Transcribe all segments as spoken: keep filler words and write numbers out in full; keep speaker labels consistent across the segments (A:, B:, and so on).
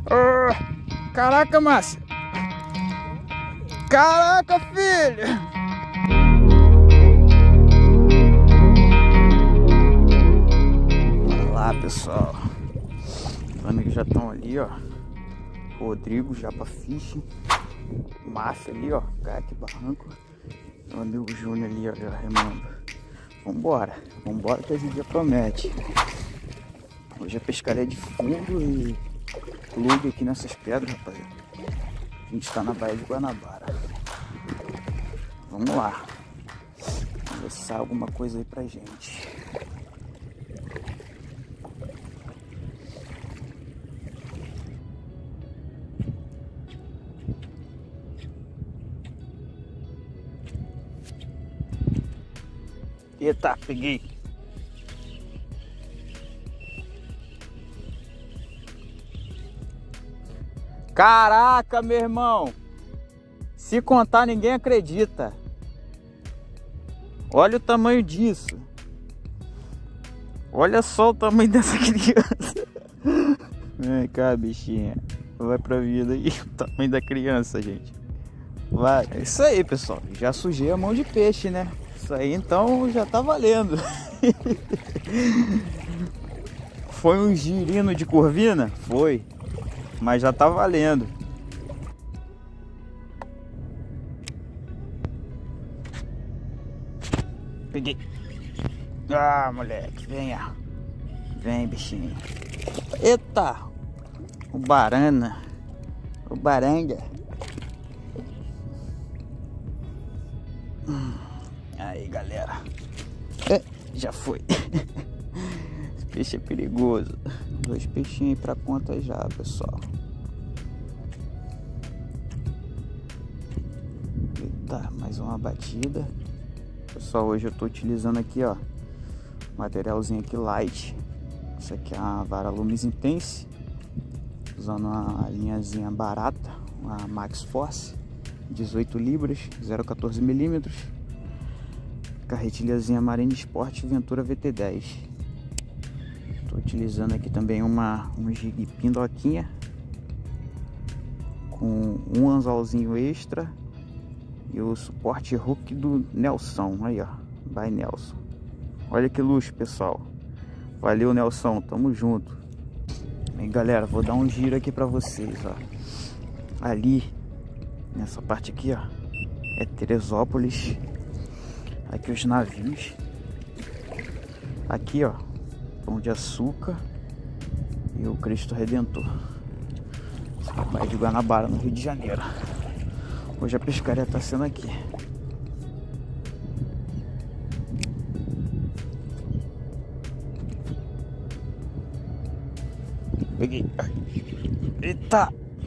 A: Oh, caraca, Márcia! Caraca, filho! Olha lá, pessoal. Os amigos já estão ali, ó. Rodrigo, Japa Fishing. Márcia ali, ó. Caiaque Barranco. O amigo Júnior ali, ó, já remando. Vambora. Vambora que a gente já promete. Hoje é pescaria de fundo e plug aqui nessas pedras, rapaziada. A gente está na Baía de Guanabara. Vamos lá. Vamos ver se sai alguma coisa aí pra gente. Eita, peguei. Caraca, meu irmão. Se contar, ninguém acredita. Olha o tamanho disso. Olha só o tamanho dessa criança. Vem cá, bichinha. Vai pra vida aí. O tamanho da criança, gente. Vai. É isso aí, pessoal. Já sujei a mão de peixe, né? Isso aí, então, já tá valendo. Foi um girino de corvina? Foi. Mas já tá valendo. Peguei. Ah, moleque, venha. Vem, bichinho. Eita! O barana. O baranga. Aí, galera. É, já foi. Esse peixe é perigoso. Dois peixinhos aí pra conta já, pessoal. Eita, mais uma batida. Pessoal, hoje eu tô utilizando aqui, ó, materialzinho aqui light. Isso aqui é uma vara Lumis Intense, usando uma linhazinha barata, uma Max Force, dezoito libras, zero vírgula quatorze milímetros. Carretilhazinha Marine Sport Ventura V T dez. Tô utilizando aqui também uma um jig pindoquinha com um anzolzinho extra e o suporte hook do Nelson. Aí, ó, by Nelson. Olha que luxo, pessoal. Valeu, Nelson, tamo junto. Aí, galera, vou dar um giro aqui pra vocês, ó. Ali, nessa parte aqui, ó, é Teresópolis. Aqui os navios. Aqui, ó, Pão de Açúcar e o Cristo Redentor. Baía de Guanabara, no Rio de Janeiro. Hoje a pescaria tá sendo aqui. Peguei. Eita!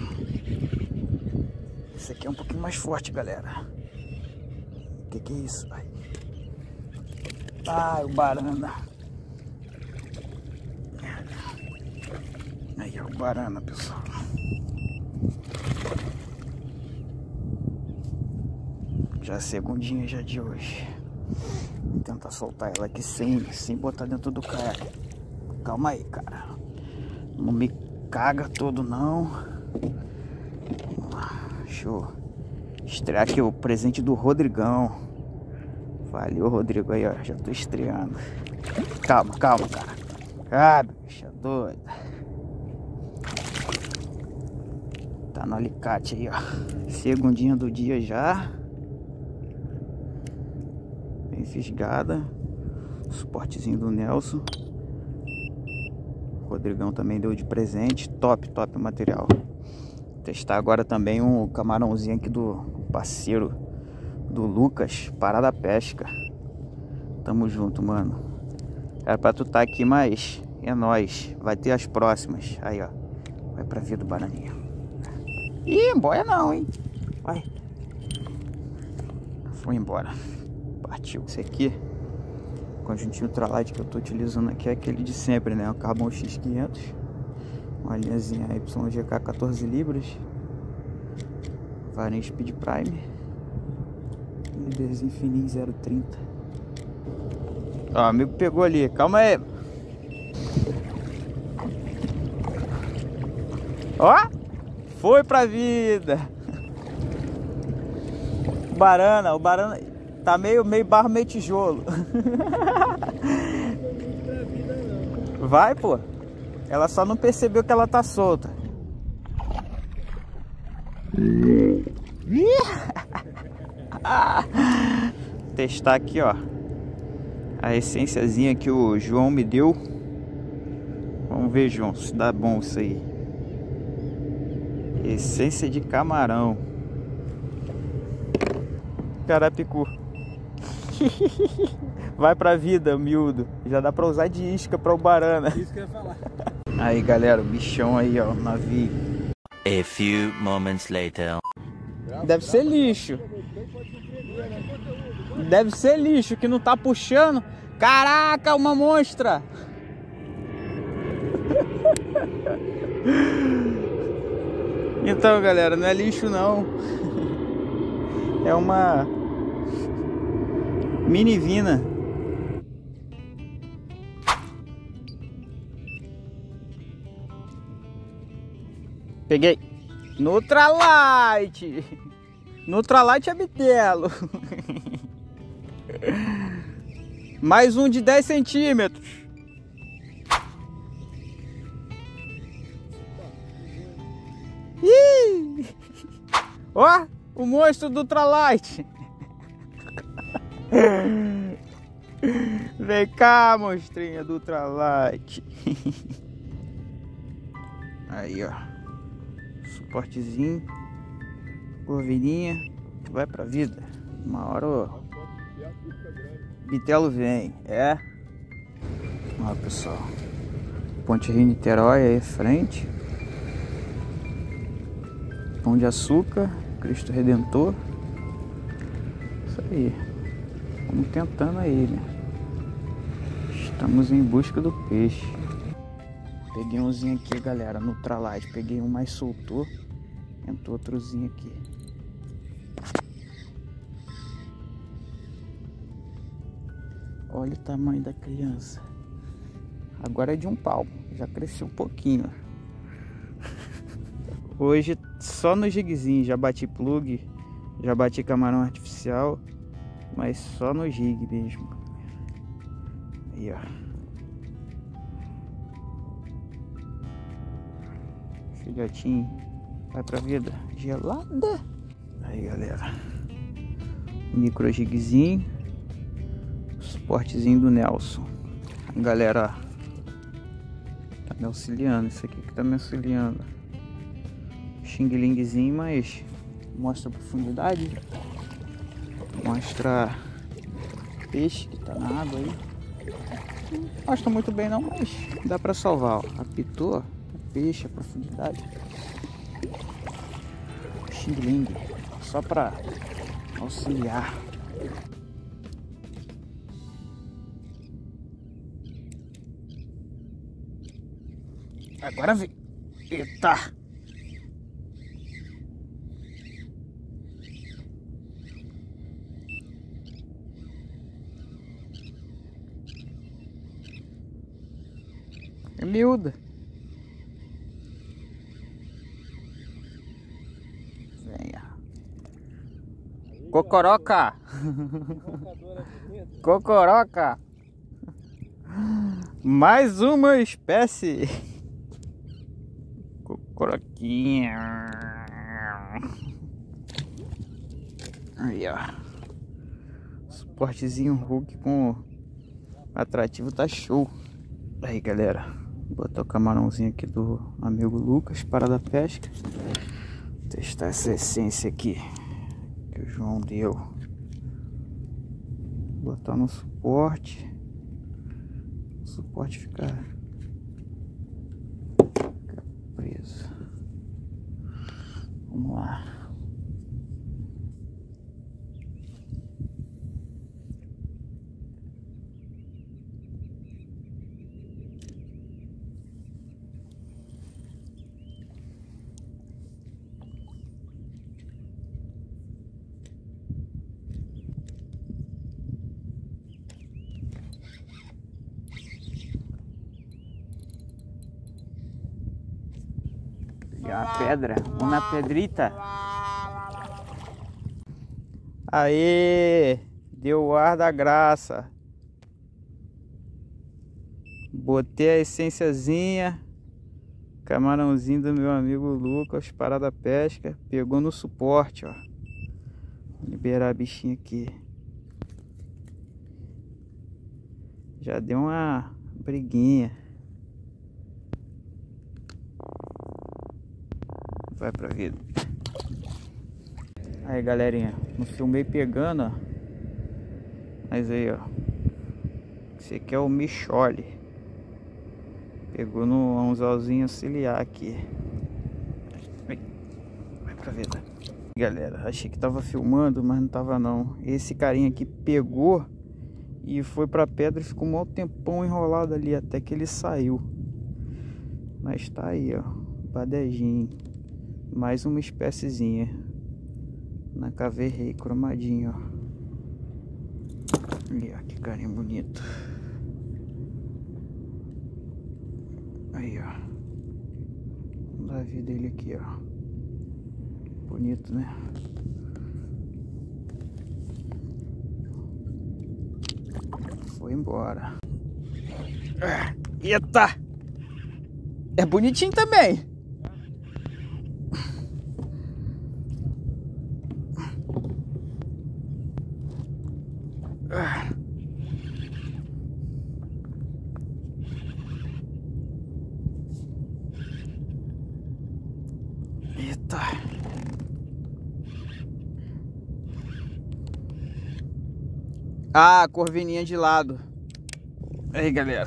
A: Esse aqui é um pouquinho mais forte, galera. O que que é isso? Ai, Ai o barana. Aí, ó, o barana, pessoal. Já é a segundinha já de hoje. Vou tentar soltar ela aqui sem, sem botar dentro do caiaque. Calma aí, cara. Não me caga todo, não. Deixa eu estrear aqui o presente do Rodrigão. Valeu, Rodrigo, aí, ó. Já tô estreando. Calma, calma, cara. Ah, bicha doida. Tá no alicate aí, ó. Segundinha do dia já. Bem fisgada. Suportezinho do Nelson. O Rodrigão também deu de presente. Top, top o material. Vou testar agora também um camarãozinho aqui do parceiro do Lucas, Parada Pesca. Tamo junto, mano. Era pra tu tá aqui, mas é nóis. Vai ter as próximas. Aí, ó. Vai pra vida do bananinha. Ih, boia não, hein? Vai. Foi embora. Partiu. Esse aqui, o conjuntinho ultralight que eu tô utilizando aqui é aquele de sempre, né? O Carbon X quinhentos. Uma linhazinha Y G K quatorze libras. Varinha Speed Prime. Líderzinho fininho zero trinta. Ó, o amigo pegou ali. Calma aí. Ó, foi pra vida. O barana, o barana tá meio, meio barro, meio tijolo. Vai, pô. Ela só não percebeu que ela tá solta. Testar aqui, ó, a essênciazinha que o João me deu. Vamos ver, João, se dá bom isso aí. Essência de camarão. Carapicu. Vai pra vida, miúdo. Já dá pra usar de isca pra o barana. Isso que eu ia falar. Aí, galera, o bichão aí, ó, o navio.
B: A few moments later.
A: Deve ser lixo. Deve ser lixo que não tá puxando. Caraca, uma monstra. Então, galera, não é lixo não. É uma mini vina. Peguei. Nutralite. Nutralite é bitelo. Mais um de dez centímetros. Ih! Ó, o monstro do Nutralite. Vem cá, monstrinha do Nutralite. Aí, ó. Suportezinho. Corvinha. Vai pra vida. Uma hora o bitelo vem. É. Ó, pessoal. Ponte Rio Niterói aí à frente. Pão de Açúcar. Cristo Redentor. Isso aí. Vamos tentando aí, né? Estamos em busca do peixe. Peguei umzinho aqui, galera, no Nutralite. Peguei um mais soltou. Entrou outrozinho aqui. Olha o tamanho da criança. Agora é de um palmo. Já cresceu um pouquinho. Hoje só no jiguezinho. Já bati plug. Já bati camarão artificial. Mas só no jig mesmo. Aí, ó. Filhotinho. Vai pra vida. Gelada. Aí, galera. Micro jigzinho. Suportezinho do Nelson. A galera, ó, tá me auxiliando. Isso aqui que tá me auxiliando. Xing-lingzinho, mas mostra a profundidade. Mostra peixe que tá na água aí. Não mostra muito bem não, mas dá pra salvar, ó. Apitou, peixe, a profundidade. Xing-ling, só pra auxiliar. Agora vem. Eita! É miúda. Venha. Cocoroca. Cocoroca. Mais uma espécie. Cocoroquinha. Aí, ó. Suportezinho Hulk com atrativo tá show. Aí, galera. Vou botar o camarãozinho aqui do amigo Lucas, Parada Pesca. Testar essa essência aqui que o João deu. Botar no suporte. O suporte ficar, ficar preso. Vamos lá. E uma pedra, uma pedrita. Aê! Deu o ar da graça. Botei a essênciazinha. Camarãozinho do meu amigo Lucas, parada pesca. Pegou no suporte, ó. Vou liberar a bichinha aqui. Já deu uma briguinha. Vai pra vida. Aí, galerinha, não filmei pegando, ó. Mas aí, ó. Esse aqui é o Michole. Pegou no anzolzinho ciliar aqui. Vai, vai pra vida. Galera, achei que tava filmando, mas não tava não. Esse carinha aqui pegou e foi pra pedra e ficou um maior tempão enrolado ali até que ele saiu. Mas tá aí, ó. Badejinho. Mais uma espéciezinha. Na caveirei, cromadinho, ó. Ali, ó, que carinha bonito. Aí, ó. Vamos dar a vida dele aqui, ó. Bonito, né? Foi embora. Ah, eita! É bonitinho também. Ah. Eita. Ah, corvininha de lado. Aí, galera.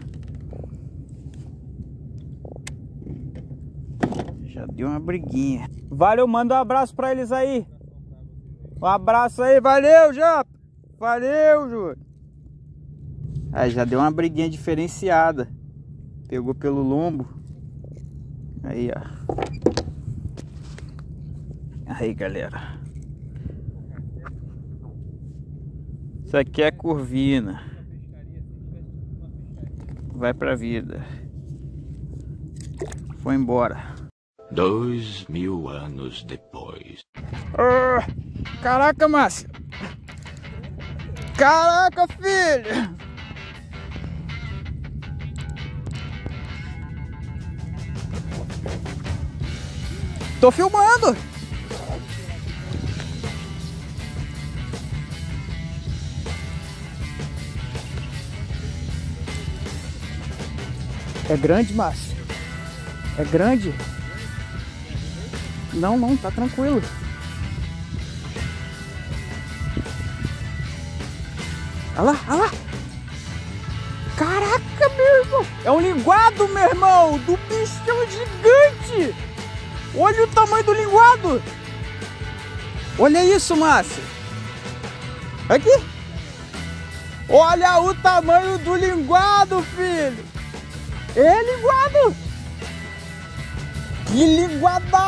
A: Já deu uma briguinha. Valeu, manda um abraço pra eles aí. Um abraço aí, valeu, Japa. Valeu, Júlio. Aí, já deu uma briguinha diferenciada. Pegou pelo lombo. Aí, ó. Aí, galera. Isso aqui é curvina. Vai pra vida. Foi embora.
B: Dois mil anos depois.
A: Oh, caraca, Márcio. Caraca, filho. Tô filmando. É grande, Márcio? É grande? Não, não, tá tranquilo. Olha lá, olha lá. Caraca, meu irmão. É um linguado, meu irmão. Do bichão gigante. Olha o tamanho do linguado. Olha isso, Márcio. Aqui. Olha o tamanho do linguado, filho. É linguado. Que linguada.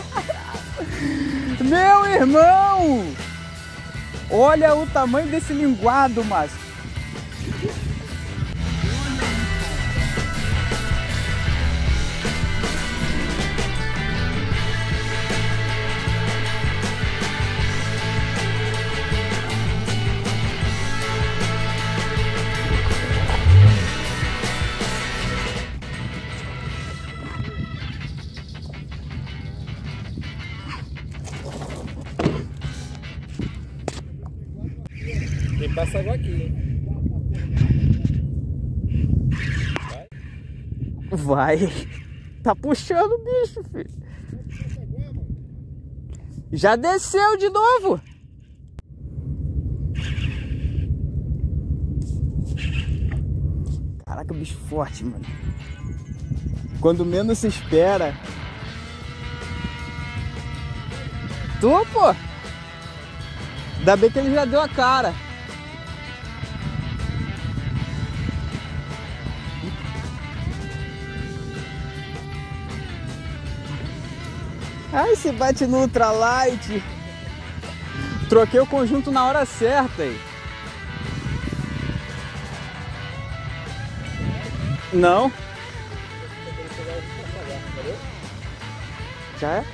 A: Meu irmão. Olha o tamanho desse linguado, Márcio.
C: Tem passa água aqui, hein?
A: Vai. Vai. Tá puxando o bicho, filho. Já desceu de novo. Caraca, bicho forte, mano. Quando menos se espera. Tu, pô. Ainda bem que ele já deu a cara. Ai, se bate no ultralight. Troquei o conjunto na hora certa aí. Não. Já é?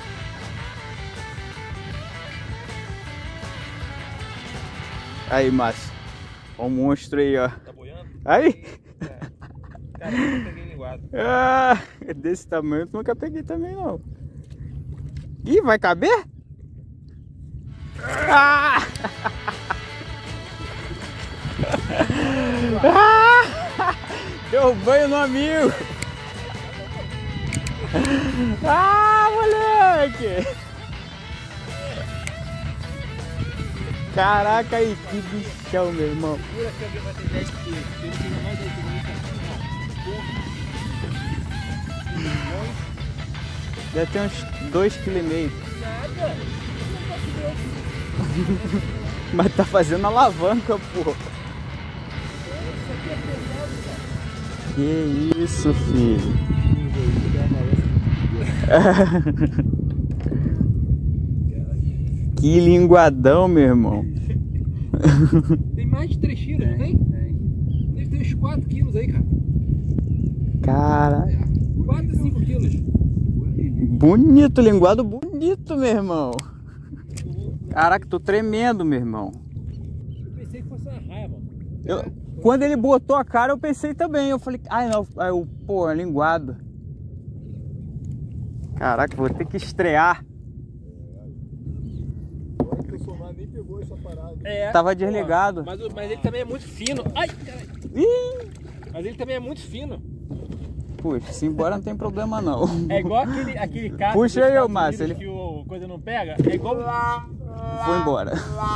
A: Aí, Márcio. Ó o monstro aí, ó.
C: Tá boiando?
A: Aí!
C: É. Cara, eu nunca peguei linguado.
A: Ah, desse tamanho eu nunca peguei também, não. Ih, vai caber? Ah! Ah! Deu banho no amigo! Ah, moleque! Caraca aí, que bichão, meu irmão.
C: Pura que alguém vai ter dez quilos. Eu não tenho mais dez quilos não.
A: Deve ter uns dois vírgula cinco quilos.
C: Nada.
A: Mas tá fazendo alavanca, pô. Que isso, filho. Que linguadão, meu irmão.
C: Tem mais de três quilos, não tem? Tem. Deve ter uns quatro quilos aí, cara.
A: Cara.
C: quatro, cinco quilos.
A: Bonito, linguado bonito, meu irmão. Caraca, tô tremendo, meu irmão.
C: Eu pensei que fosse uma raia, mano.
A: Eu, quando ele botou a cara, eu pensei também. Eu falei, ai não, aí eu, pô, é linguado. Caraca, vou ter que estrear.
C: Nem pegou essa parada. É,
A: Tava desligado.
C: Mas, mas ele também é muito fino. Ai, caralho.
A: Ih!
C: Mas ele também é muito fino.
A: Puxa, se embora não tem problema não.
C: É igual aquele, aquele cara.
A: Puxa aí, ô Márcio. Ele
C: Que o coisa não pega. É igual.
A: foi embora.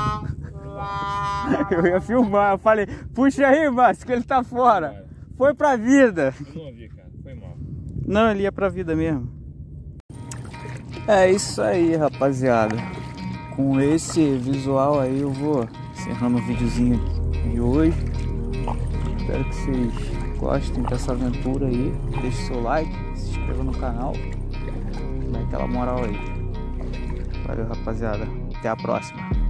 A: Eu ia filmar, eu falei, puxa aí, Márcio, que ele tá fora. Foi pra vida.
C: Eu não ouvi, cara. Foi mal.
A: Não, ele ia pra vida mesmo. É isso aí, rapaziada. Com esse visual aí eu vou encerrando o videozinho de hoje. Espero que vocês gostem dessa aventura aí. Deixe seu like, se inscreva no canal. Dá aquela moral aí. Valeu, rapaziada. Até a próxima.